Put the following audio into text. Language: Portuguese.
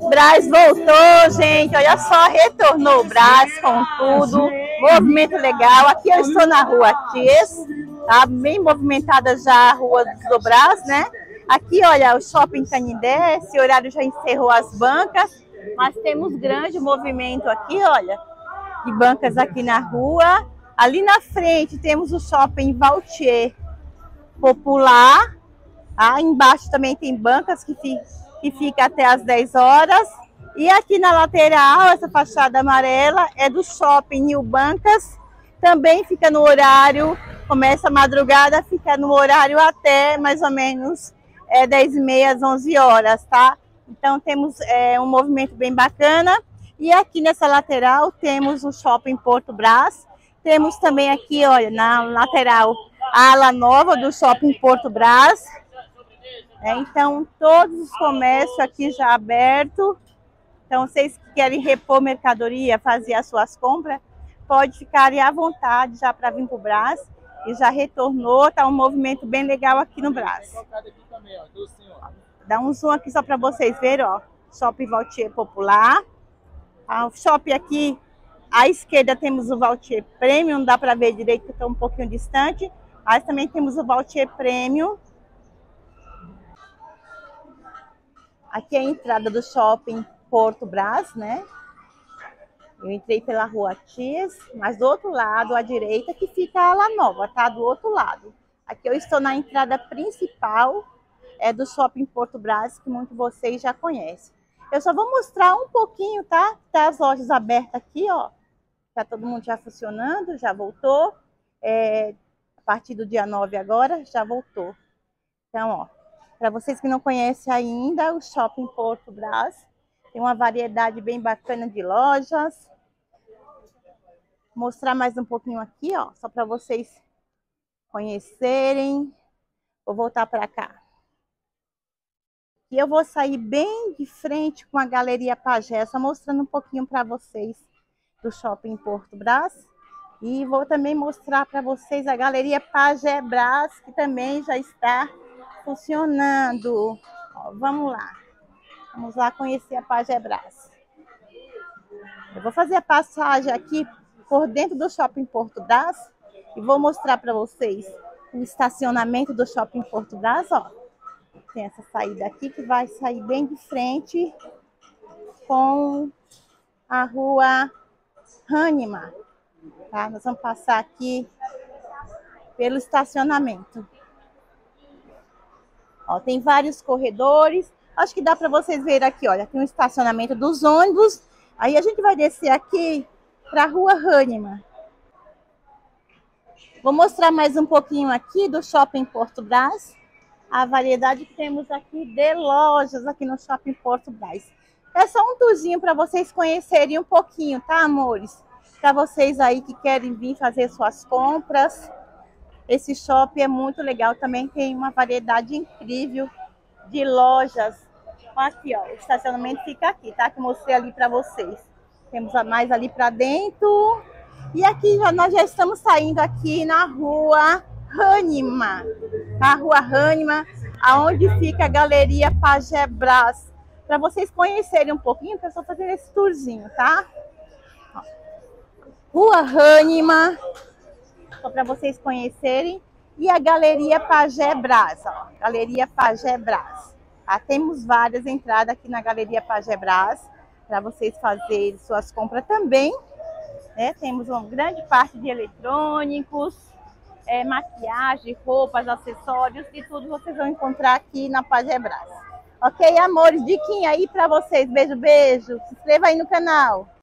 Brás voltou, gente. Olha só, retornou o Brás com tudo. Movimento legal. Aqui eu estou na rua Ties, tá bem movimentada já a rua do Brás, né? Aqui, olha, o Shopping Canindé, esse horário já encerrou as bancas, mas temos grande movimento aqui, olha, de bancas aqui na rua. Ali na frente temos o Shopping Valtier Popular. Ah, embaixo também tem bancas que fica até às 10 horas. E aqui na lateral, essa fachada amarela é do Shopping New Bancas. Também fica no horário, começa a madrugada, fica no horário até mais ou menos 10h30 às 11 horas, tá? Então temos um movimento bem bacana. E aqui nessa lateral temos o Shopping Porto Brás. Temos também aqui, olha, na lateral, a ala nova do Shopping Porto Brás. Então, todos os comércios aqui já abertos. Então, vocês que querem repor mercadoria, fazer as suas compras, pode ficar à vontade já para vir para o Brás. E já retornou, tá um movimento bem legal aqui no Brás. Dá um zoom aqui só para vocês verem, ó. Shopping Valtier Popular. O shopping aqui, à esquerda temos o Valtier Premium, não dá para ver direito porque está um pouquinho distante. Mas também temos o Valtier Premium. Aqui é a entrada do Shopping Porto Brás, né? Eu entrei pela rua Ties, mas do outro lado, à direita, que fica a ala nova, tá? Do outro lado. Aqui eu estou na entrada principal do Shopping Porto Brás, que muitos de vocês já conhecem. Eu só vou mostrar um pouquinho, tá? Tá as lojas abertas aqui, ó. Tá todo mundo já funcionando, já voltou. A partir do dia 9 agora, já voltou. Então, ó, para vocês que não conhecem ainda, o Shopping Porto Brás tem uma variedade bem bacana de lojas. Vou mostrar mais um pouquinho aqui, ó, só para vocês conhecerem. Vou voltar para cá. E eu vou sair bem de frente com a Galeria Pajé, só mostrando um pouquinho para vocês do Shopping Porto Brás. E vou também mostrar para vocês a Galeria Pajé Brás, que também já está funcionando. Ó, vamos lá conhecer a Pajé Brás. Eu vou fazer a passagem aqui por dentro do Shopping Porto Brás e vou mostrar para vocês o estacionamento do Shopping Porto Brás, ó. Tem essa saída aqui que vai sair bem de frente com a rua Hânima, tá? Nós vamos passar aqui pelo estacionamento. Ó, tem vários corredores. Acho que dá para vocês verem aqui, olha, tem um estacionamento dos ônibus. Aí a gente vai descer aqui para a rua Hânima. Vou mostrar mais um pouquinho aqui do Shopping Porto Brás. A variedade que temos aqui de lojas aqui no Shopping Porto Brás. É só um tourzinho para vocês conhecerem um pouquinho, tá, amores? Para vocês aí que querem vir fazer suas compras. Esse shopping é muito legal, também tem uma variedade incrível de lojas. Aqui, ó, o estacionamento fica aqui, tá? Que eu mostrei ali para vocês. Temos a mais ali para dentro. E aqui nós já estamos saindo aqui na rua Hânima. A rua Hânima, aonde fica a Galeria Pajé Brás. Para vocês conhecerem um pouquinho, eu estou fazendo esse tourzinho, tá? Ó. Rua Hânima. Só para vocês conhecerem. E a Galeria Pajé Brás, ó. Galeria Pajé Brás. Tá? Temos várias entradas aqui na Galeria Pajé Brás para vocês fazerem suas compras também. Né? Temos uma grande parte de eletrônicos, maquiagem, roupas, acessórios e tudo vocês vão encontrar aqui na Pajé Brás. Ok, amores? Diquinha aí para vocês. Beijo, beijo. Se inscreva aí no canal.